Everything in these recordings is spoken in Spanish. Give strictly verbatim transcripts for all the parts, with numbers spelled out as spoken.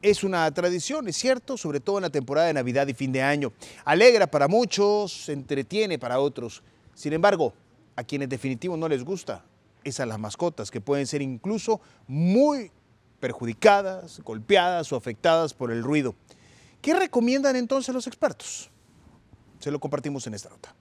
Es una tradición, es cierto, sobre todo en la temporada de Navidad y fin de año. Alegra para muchos, entretiene para otros. Sin embargo, a quienes definitivo no les gusta es a las mascotas, que pueden ser incluso muy perjudicadas, golpeadas o afectadas por el ruido. ¿Qué recomiendan entonces los expertos? Se lo compartimos en esta nota.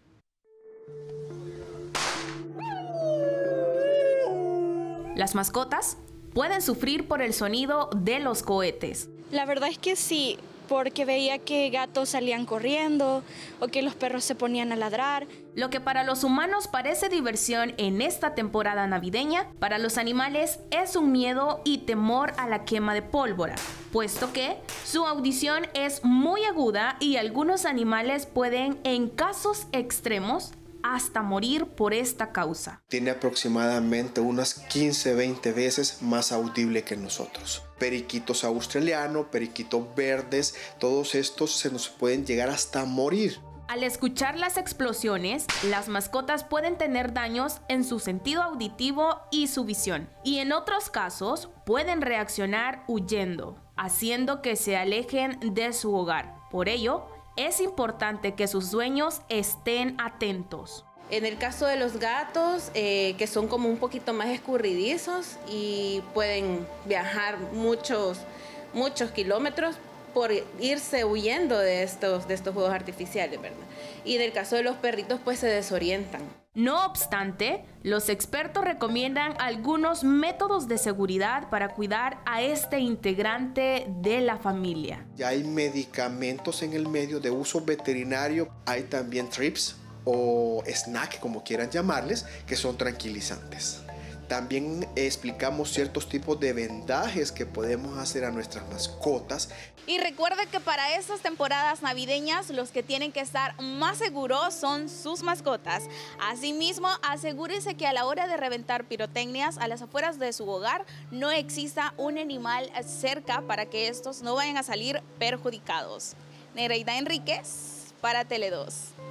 Las mascotas pueden sufrir por el sonido de los cohetes. La verdad es que sí, porque veía que gatos salían corriendo o que los perros se ponían a ladrar. Lo que para los humanos parece diversión en esta temporada navideña, para los animales es un miedo y temor a la quema de pólvora, puesto que su audición es muy aguda y algunos animales pueden, en casos extremos, hasta morir por esta causa. Tiene aproximadamente unas quince a veinte veces más audible que nosotros. Periquitos australianos, periquitos verdes, todos estos se nos pueden llegar hasta morir. Al escuchar las explosiones, las mascotas pueden tener daños en su sentido auditivo y su visión. Y en otros casos, pueden reaccionar huyendo, haciendo que se alejen de su hogar. Por ello, es importante que sus dueños estén atentos. En el caso de los gatos, eh, que son como un poquito más escurridizos y pueden viajar muchos, muchos kilómetros por irse huyendo de estos, de estos juegos artificiales, ¿verdad? Y en el caso de los perritos, pues se desorientan. No obstante, los expertos recomiendan algunos métodos de seguridad para cuidar a este integrante de la familia. Ya hay medicamentos en el medio de uso veterinario, hay también trips o snack, como quieran llamarles, que son tranquilizantes. También explicamos ciertos tipos de vendajes que podemos hacer a nuestras mascotas. Y recuerde que para estas temporadas navideñas los que tienen que estar más seguros son sus mascotas. Asimismo, asegúrese que a la hora de reventar pirotecnias a las afueras de su hogar no exista un animal cerca para que estos no vayan a salir perjudicados. Nereida Enríquez para Tele dos.